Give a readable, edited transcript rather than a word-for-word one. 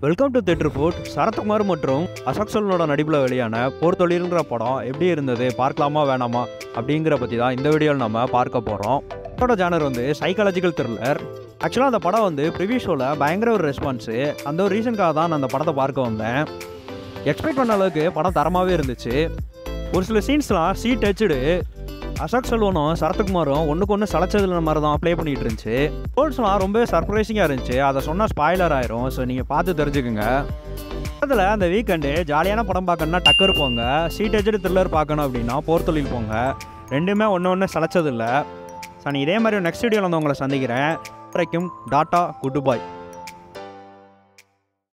Welcome to theatre food. Sarathkumar மற்றும் அசோக் செல்வனோட நடிப்பில் வெளியான போர் தொழில்ங்கிற படம் எப்படி இருந்தது, பார்க்கலாமா வேணாமா அப்படிங்கிற பற்றி தான் இந்த வீடியோவில் நம்ம பார்க்க போகிறோம். படத்தோட ஜானர் வந்து சைக்காலஜிக்கல் த்ரில்லர். ஆக்சுவலாக அந்த படம் வந்து ப்ரிவியூ ஷோவில் பயங்கர ஒரு ரெஸ்பான்ஸு. அந்த ஒரு ரீசனுக்காக தான் நான் அந்த படத்தை பார்க்க வந்தேன். எக்ஸ்பெக்ட் பண்ண அளவுக்கு படம் தரமாகவே இருந்துச்சு. ஒரு சில சீன்ஸ்லாம் சீட் டச்சுடு. அசோக் செல்வனும் சரத்குமாரும் ஒன்றுக்கு ஒன்று சளைச்சதுல மாதிரி தான் ப்ளே பண்ணிகிட்டு இருந்துச்சு. கோல்ஸ்லாம் ரொம்ப சர்ப்ரைசிங்காக இருந்துச்சு. அதை சொன்னால் ஸ்பாய்லர் ஆயிரும். ஸோ நீங்கள் பார்த்து தெரிஞ்சுக்குங்க. அதில் அந்த வீக்கெண்டு ஜாலியான படம் பார்க்கணுன்னா டக்கர் போங்க, சீட் டச்சுடு த்ரில்லர் பார்க்கணும் அப்படின்னா போர் தொழில் போங்க. ரெண்டுமே ஒன்று சளைச்சதில்லை. ஸோ நான் இதே மாதிரி நெக்ஸ்ட் வீடியோவில் வந்து உங்களை சந்திக்கிறேன். வரைக்கும் டாட்டா, குட் பாய்.